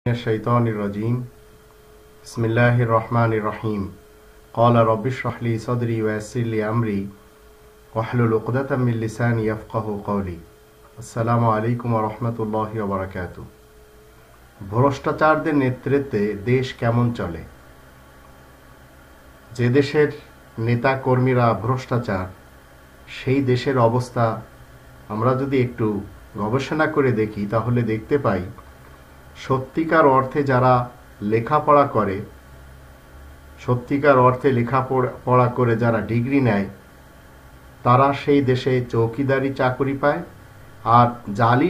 الشيطان الرجيم بسم الله الرحمن الرحيم قال رب اشرح لي صدري ويسر لي أمري واحلل عقدة من لساني يفقهوا قولي السلام عليكم ورحمة الله وبركاته। ভ্রষ্টাচারদের নেতৃত্বে দেশ কেমন চলে? যে দেশের নেতা কর্মীরা ভ্রষ্টাচার, সেই দেশের অবস্থা আমরা যদি একটু গবেষণা করে দেখি তাহলে দেখতে পাই সত্যিকার অর্থে যারা লেখাপড়া করে, সত্যিকার অর্থে লেখাপড়া করে যারা ডিগ্রি নেয়, তারা সেই দেশে চৌকিদারি চাকরি পায়। আর জালি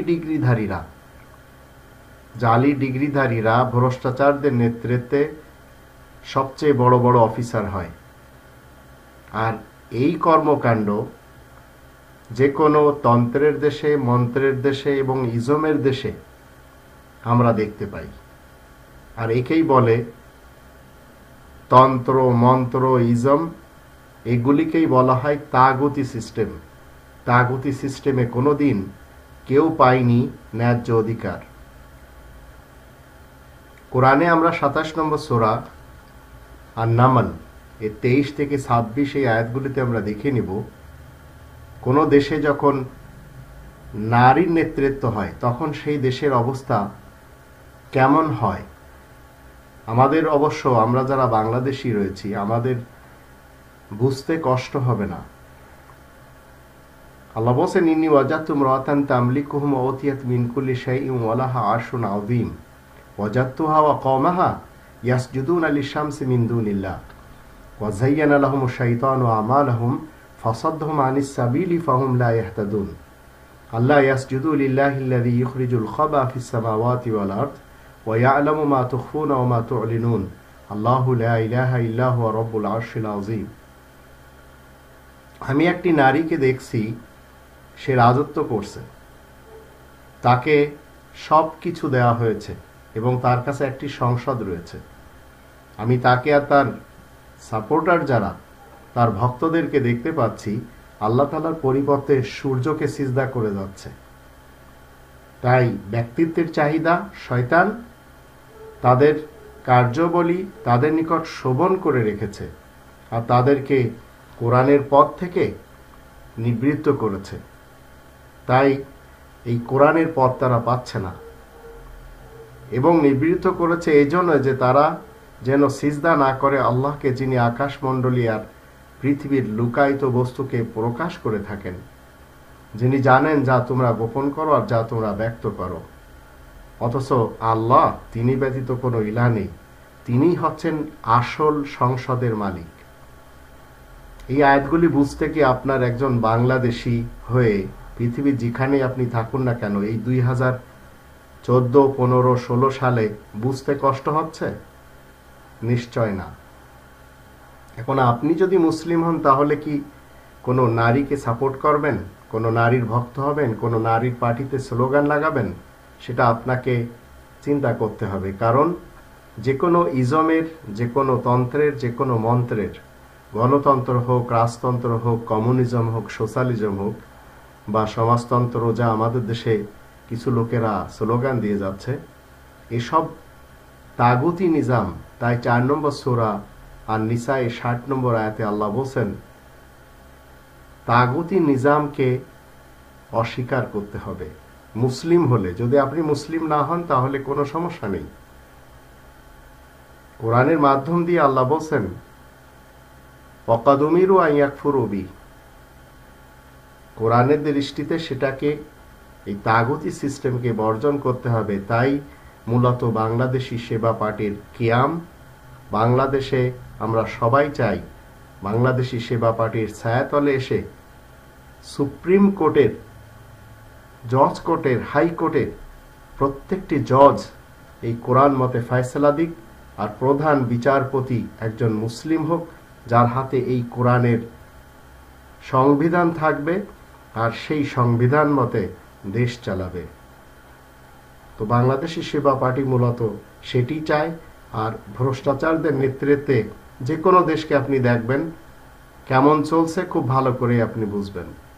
ডিগ্রিধারীরা ভ্রষ্টাচারদের নেতৃত্বে সবচেয়ে বড় বড় অফিসার হয়। আর এই কর্মকাণ্ড যে কোনো তন্ত্রের দেশে, মন্ত্রের দেশে এবং ইজমের দেশে আমরা দেখতে পাই। আর একেই বলে তন্ত্র, মন্ত্র, ইজম, এগুলিকেই বলা হয় তাগুতি সিস্টেম। তাগুতি সিস্টেমে কোনোদিন কেউ পায়নি ন্যায্য অধিকার। কোরআনে আমরা ২৭ নম্বর সূরা আন-নামল এর ২৩ থেকে ২৬ এই আয়াতগুলিতে আমরা দেখে নিব কোন দেশে যখন নারীর নেতৃত্ব হয় তখন সেই দেশের অবস্থা কেমন হয়। আমাদের অবশ্য আমরা যারা বাংলাদেশী রয়েছি আমাদের বুঝতে কষ্ট হবে না। আল্লাহ বলেন ইন্নী ওয়াজাদতু ইমরাআতান তামলিকুহুম ওয়া উতিয়াত মিন কুল্লি শাইইন ওয়া লাহা আরশুন আযীম ওয়াজাদতুহা ওয়া কওমাহা ইয়াসজুদুনা লিশ-শামসি মিন দুনিল্লাহ ওয়া যায়্যানা লাহুমুশ শাইতানু আমালাহুম ফাসাদদাহুম আনিস সাবিলি ফাহুম লা ইয়াহতাদুন আল্লা ইয়াসজুদু লিল্লাহিল্লাযী ইখরিজুল খাবা ফিস সামাওয়াতি ওয়াল আরদ ওয়া ইয়া'লামু মা তুখফুনা ওয়া মা তু'লিনুন আল্লাহু লা ইলাহা ইল্লা হুয়া রাব্বুল আরশিল আযীম। আমি একটি নারীকে দেখছি, সে রাজত্ব করছে, তাকে সব কিছু দেওয়া হয়েছে এবং তার কাছে একটি সংসদ রয়েছে। আমি তাকে আর তার সাপোর্টার যারা, তার ভক্তদেরকে দেখতে পাচ্ছি আল্লাহ তাআলার পরিবর্তে সূর্যকে সিজদা করে যাচ্ছে। তাই ব্যক্তিত্বের চাহিদা শয়তান তাদের কার্যবলী তাদের নিকট শোভন করে রেখেছে আর তাদেরকে কোরআনের পথ থেকে নিবৃত্ত করেছে। তাই এই কোরআনের পথ তারা পাচ্ছে না এবং নিবৃত্ত করেছে এই জন্য যে তারা যেন সিজদা না করে আল্লাহকে, যিনি আকাশমণ্ডলী আর পৃথিবীর লুকায়িত বস্তুকে প্রকাশ করে থাকেন, যিনি জানেন যা তোমরা গোপন করো আর যা তোমরা ব্যক্ত করো। অথচ আল্লাহ, তিনি ব্যতীত কোনো ইলাহ নেই, তিনি হচ্ছেন আসল সংসদের মালিক। এই আয়াতগুলি বুঝতে কি আপনার একজন বাংলাদেশী হয়ে পৃথিবীর যেখানে আপনি থাকুন না কেন এই 2014, 15, 16 সালে বুঝতে কষ্ট হচ্ছে? নিশ্চয় না। এখন আপনি যদি মুসলিম হন তাহলে কি কোনো নারীকে সাপোর্ট করবেন, কোনো নারীর ভক্ত হবেন, কোনো নারীর পার্টিতে স্লোগান লাগাবেন? সেটা আপনাকে চিন্তা করতে হবে। কারণ যে কোনো ইজমের, যে কোনো তন্ত্রের, যে কোনো মন্ত্রের, গণতন্ত্র হোক, রাজতন্ত্র হোক, কমিউনিজম হোক, সোশ্যালিজম হোক বা সমাজতন্ত্র, যা আমাদের দেশে কিছু লোকেরা স্লোগান দিয়ে যাচ্ছে, এসব তাগুতি নিজাম। তাই 4 নম্বর সূরা আন-নিসা 60 নম্বর আয়াতে আল্লাহ বলেন তাগুতি নিজামকে অস্বীকার করতে হবে মুসলিম হলে। যদি আপনি মুসলিম না হন তাহলে কোনো সমস্যা নেই। কোরআনের মাধ্যম দিয়ে আল্লাহ বলেন ওয়াকাদ উমিরু আন ইয়াকফুরু বি। কোরআনের দৃষ্টিতে সেটাকে, এই তাগুতি সিস্টেমকে বর্জন করতে হবে। তাই মূলত বাংলাদেশি সেবা পার্টির কিয়াম। বাংলাদেশে আমরা সবাই চাই বাংলাদেশি সেবা পার্টির ছায়াতলে এসে সুপ্রিম কোর্টের, জজ কোর্টের, হাইকোর্টের প্রত্যেকটি জজ এই কোরআন মতে ফয়সালা দিক আর প্রধান বিচারপতি একজন মুসলিম হোক, যার হাতে এই কোরআনের সংবিধান থাকবে আর সেই সংবিধান মতে দেশ চালাবে। তো বাংলাদেশি সেবা পার্টি মূলত সেটি চায়। আর ভ্রষ্টাচারদের নেতৃত্বে যে কোনো দেশকে আপনি দেখবেন কেমন চলছে খুব ভালো করে আপনি বুঝবেন।